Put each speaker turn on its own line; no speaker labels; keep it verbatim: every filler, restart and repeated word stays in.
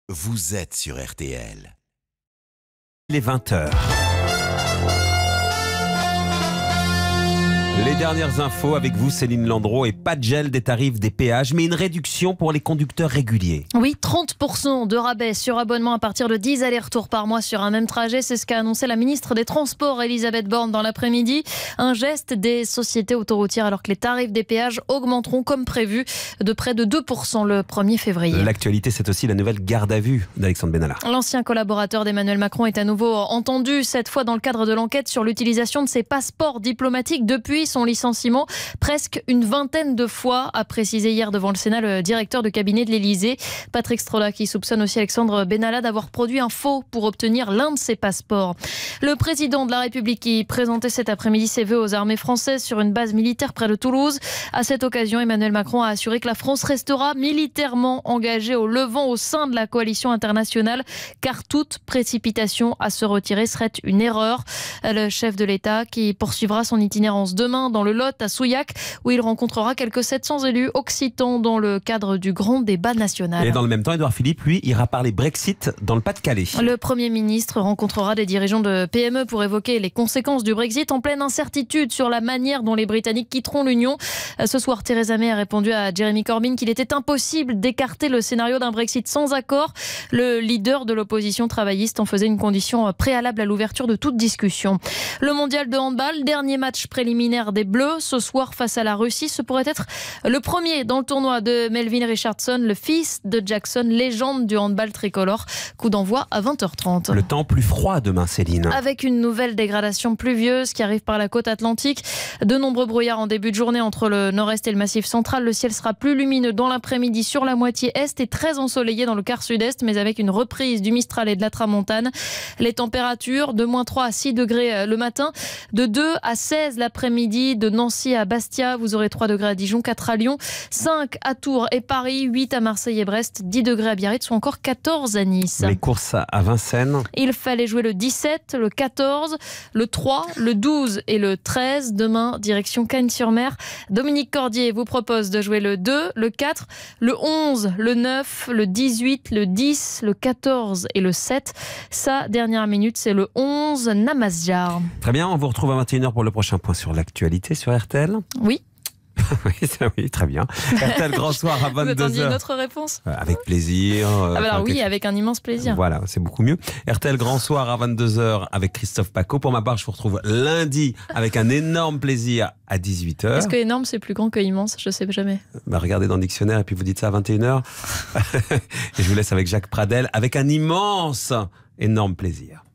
Vous êtes sur R T L.
Il est vingt heures. Les dernières infos avec vous, Céline Landreau, et pas de gel des tarifs des péages, mais une réduction pour les conducteurs réguliers.
Oui, trente pour cent de rabais sur abonnement à partir de dix allers-retours par mois sur un même trajet. C'est ce qu'a annoncé la ministre des Transports, Elisabeth Borne, dans l'après-midi. Un geste des sociétés autoroutières alors que les tarifs des péages augmenteront comme prévu de près de deux pour cent le premier février.
L'actualité, c'est aussi la nouvelle garde à vue d'Alexandre Benalla.
L'ancien collaborateur d'Emmanuel Macron est à nouveau entendu, cette fois dans le cadre de l'enquête sur l'utilisation de ses passeports diplomatiques depuis son licenciement presque une vingtaine de fois, a précisé hier devant le Sénat le directeur de cabinet de l'Élysée. Patrick Strolla qui soupçonne aussi Alexandre Benalla d'avoir produit un faux pour obtenir l'un de ses passeports. Le président de la République qui présentait cet après-midi ses vœux aux armées françaises sur une base militaire près de Toulouse. À cette occasion, Emmanuel Macron a assuré que la France restera militairement engagée au Levant au sein de la coalition internationale, car toute précipitation à se retirer serait une erreur. Le chef de l'État qui poursuivra son itinérance demain dans le Lot à Souillac, où il rencontrera quelques sept cents élus occitans dans le cadre du grand débat national.
Et dans le même temps, Édouard Philippe, lui, ira parler Brexit dans le Pas-de-Calais.
Le Premier ministre rencontrera des dirigeants de P M E pour évoquer les conséquences du Brexit en pleine incertitude sur la manière dont les Britanniques quitteront l'Union. Ce soir, Theresa May a répondu à Jeremy Corbyn qu'il était impossible d'écarter le scénario d'un Brexit sans accord. Le leader de l'opposition travailliste en faisait une condition préalable à l'ouverture de toute discussion. Le mondial de handball, dernier match préliminaire des Bleus ce soir face à la Russie. Ce pourrait être le premier dans le tournoi de Melvin Richardson, le fils de Jackson, légende du handball tricolore. Coup d'envoi à vingt heures trente.
Le temps plus froid demain, Céline.
Avec une nouvelle dégradation pluvieuse qui arrive par la côte atlantique. De nombreux brouillards en début de journée entre le nord-est et le massif central. Le ciel sera plus lumineux dans l'après-midi sur la moitié est et très ensoleillé dans le quart sud-est, mais avec une reprise du Mistral et de la Tramontane. Les températures de moins trois à six degrés le matin, de deux à seize l'après-midi. De Nancy à Bastia, vous aurez trois degrés à Dijon, quatre à Lyon, cinq à Tours et Paris, huit à Marseille et Brest, dix degrés à Biarritz ou encore quatorze à Nice.
Les courses à Vincennes.
Il fallait jouer le dix-sept, le quatorze, le trois, le douze et le treize. Demain, direction Cagnes-sur-Mer. Dominique Cordier vous propose de jouer le deux, le quatre, le onze, le neuf, le dix-huit, le dix, le quatorze et le sept. Sa dernière minute, c'est le onze, Namazjar.
Très bien, on vous retrouve à vingt et une heures pour le prochain point sur l'actualité sur R T L.
Oui.
oui, ça, oui, très bien. R T L Grand Soir à vingt-deux heures.
Vous attendiez une autre réponse?
Avec plaisir.
Ah bah alors oui,
quelque...
avec un immense plaisir.
Voilà, c'est beaucoup mieux. R T L Grand Soir à vingt-deux heures avec Christophe Paco. Pour ma part, je vous retrouve lundi avec un énorme plaisir à dix-huit heures.
Est-ce que énorme, c'est plus grand que immense? Je sais jamais.
Bah, regardez dans le dictionnaire et puis vous dites ça à vingt et une heures. Et je vous laisse avec Jacques Pradel avec un immense, énorme plaisir.